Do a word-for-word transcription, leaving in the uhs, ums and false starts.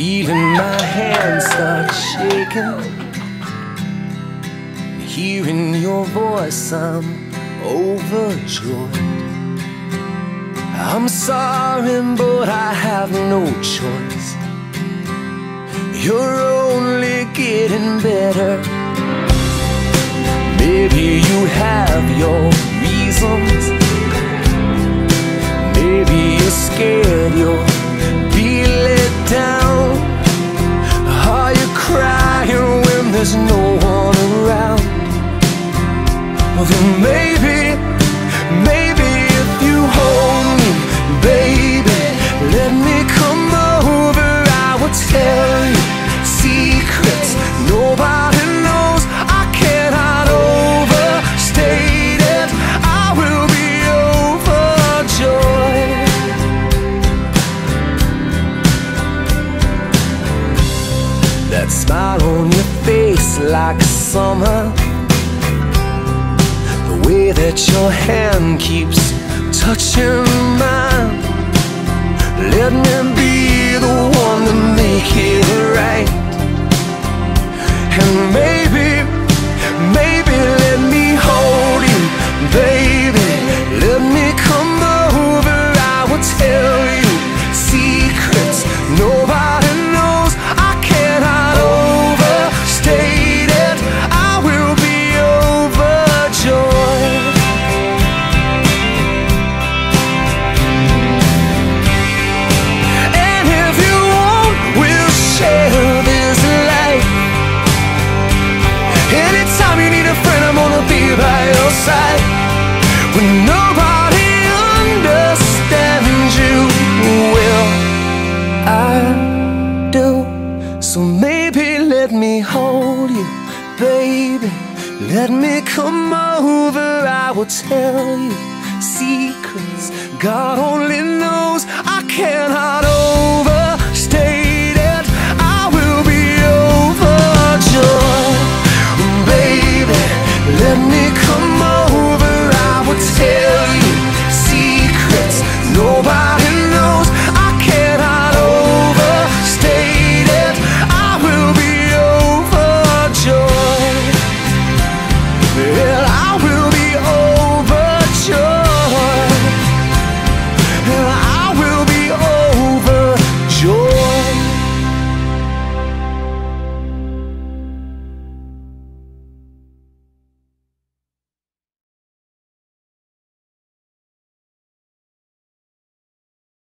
feeling my hands start shaking. Hearing your voice, I'm overjoyed. I'm sorry, but I have no choice. You're only getting better. Maybe you have your reasons. Maybe you're scared you'll be let down. Are you crying when there's no one around? Well, then maybe, maybe if you hold me, baby, let me come over, I will tell you secrets nobody knows. I cannot overstate it. I will be overjoyed. That smile on your face like summer, the way that your hand keeps touching mine. Let me be the one to make it right. And maybe, maybe let me hold you, baby. Let me come over, I will tell you secrets nobody knows. I cannot overstate it. I will be overjoyed. And if you want, we'll share this life. Anytime you need a friend, I'm gonna be by your side. When nobody understands you, well, I do. So maybe let me hold you, baby. Let me come over, I will tell you secrets God only knows. I cannot over